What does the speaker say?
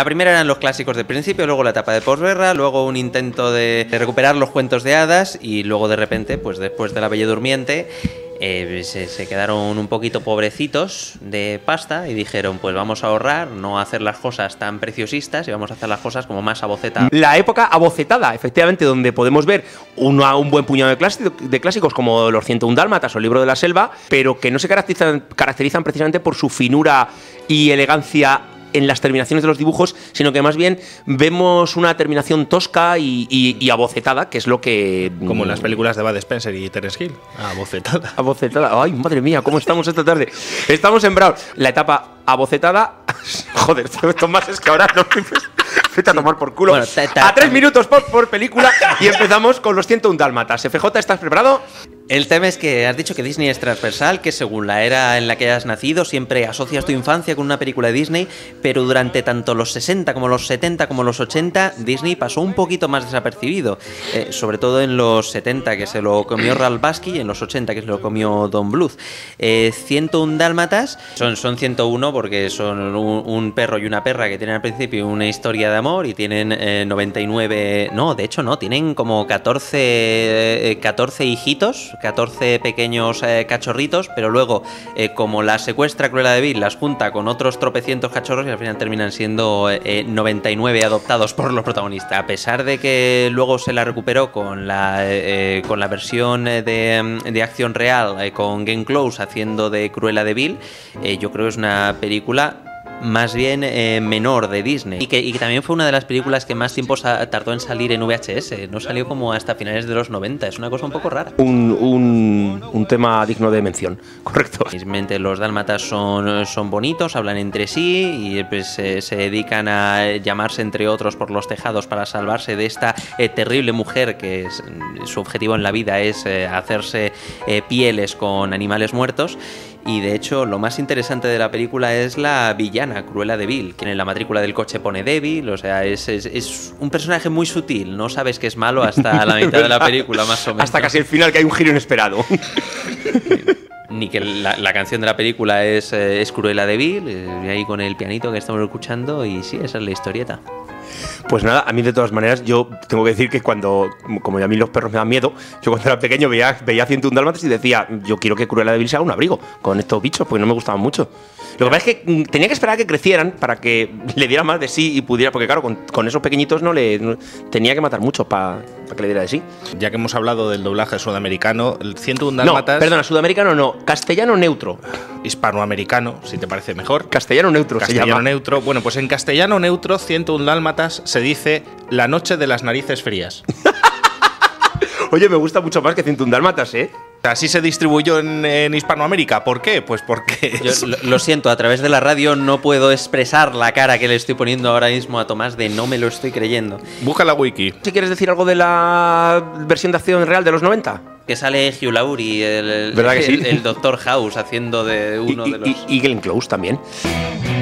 La primera eran los clásicos del principio, luego la etapa de posguerra, luego un intento de recuperar los cuentos de hadas y luego de repente, pues después de La Bella Durmiente, se quedaron un poquito pobrecitos de pasta y dijeron, pues vamos a ahorrar, no hacer las cosas tan preciosistas y vamos a hacer las cosas como más abocetadas. La época abocetada, efectivamente, donde podemos ver un buen puñado de clásicos como Los 101 Dálmatas o El Libro de la Selva, pero que no se caracterizan precisamente por su finura y elegancia en las terminaciones de los dibujos, sino que más bien vemos una terminación tosca y abocetada, que es lo que... Como en las películas de Bud Spencer y Terence Hill. Abocetada. Abocetada. Ay, madre mía, ¿cómo estamos esta tarde? Estamos en Brawl. La etapa abocetada... Joder, Tomás, es que ahora no... Vete a tomar por culo. Bueno, a 3 minutos por película y empezamos con Los 101 Dálmatas. FJ, ¿estás preparado? El tema es que has dicho que Disney es transversal, que según la era en la que hayas nacido siempre asocias tu infancia con una película de Disney, pero durante tanto los 60 como los 70 como los 80 Disney pasó un poquito más desapercibido, sobre todo en los 70 que se lo comió Ralph Bakshi y en los 80 que se lo comió Don Bluth. 101 Dálmatas son 101 porque son un perro y una perra que tienen al principio una historia de amor y tienen 99, no, de hecho no, tienen como 14 hijitos, 14 pequeños cachorritos, pero luego como la secuestra Cruella de Vil, las junta con otros tropecientos cachorros y al final terminan siendo 99 adoptados por los protagonistas. A pesar de que luego se la recuperó con la versión de acción real, con Glenn Close haciendo de Cruella de Vil, yo creo que es una película más bien menor de Disney y que también fue una de las películas que más tiempo tardó en salir en VHS, no salió como hasta finales de los 90, es una cosa un poco rara. Un tema digno de mención, correcto. Simplemente los dálmatas son bonitos, hablan entre sí y pues, se dedican a llamarse entre otros por los tejados para salvarse de esta terrible mujer que su objetivo en la vida es hacerse pieles con animales muertos. Y de hecho lo más interesante de la película es la villana, Cruella de Vil, que en la matrícula del coche pone débil, o sea, es un personaje muy sutil, no sabes que es malo hasta la mitad de la película más o menos. Hasta casi el final, que hay un giro inesperado. Ni que la canción de la película es Cruella de Vil, ahí con el pianito que estamos escuchando y sí, esa es la historieta. Pues nada, a mí de todas maneras, yo tengo que decir que como a mí los perros me dan miedo, yo cuando era pequeño veía 101 Dálmatas y decía, yo quiero que Cruella de Vil se haga un abrigo con estos bichos, porque no me gustaban mucho. Lo que pasa es que tenía que esperar a que crecieran para que le diera más de sí y pudiera, porque claro, con esos pequeñitos tenía que matar mucho para que le diera de sí. Ya que hemos hablado del doblaje sudamericano, el 101 Dálmatas... No, perdona, sudamericano no, castellano neutro. Hispanoamericano, si te parece mejor. Castellano neutro se llama. Castellano neutro. Bueno, pues en castellano neutro, 101 Dálmatas se dice La noche de las narices frías. Oye, me gusta mucho más que 101 Dálmatas, ¿eh? Así se distribuyó en Hispanoamérica. ¿Por qué? Pues porque... Yo lo siento, a través de la radio no puedo expresar la cara que le estoy poniendo ahora mismo a Tomás de no me lo estoy creyendo. Busca la wiki. ¿Si quieres decir algo de la versión de acción real de los 90? Que sale Hugh Laurie, ¿verdad que sí? el Dr. House haciendo de uno de los... Y Glenn Close también.